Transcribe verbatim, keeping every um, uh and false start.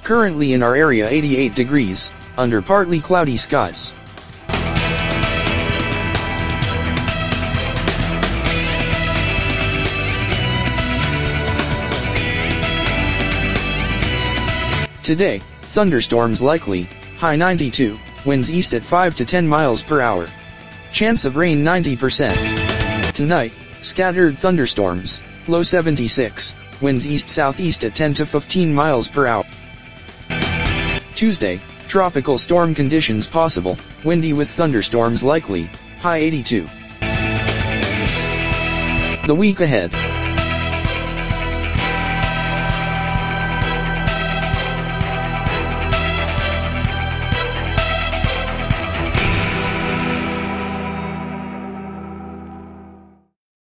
Currently in our area eighty-eight degrees, under partly cloudy skies. Today, thunderstorms likely, high ninety-two, winds east at five to ten miles per hour. Chance of rain ninety percent. Tonight, scattered thunderstorms, low seventy-six, winds east-southeast at ten to fifteen miles per hour. Tuesday, tropical storm conditions possible, windy with thunderstorms likely, high eighty-two. The week ahead.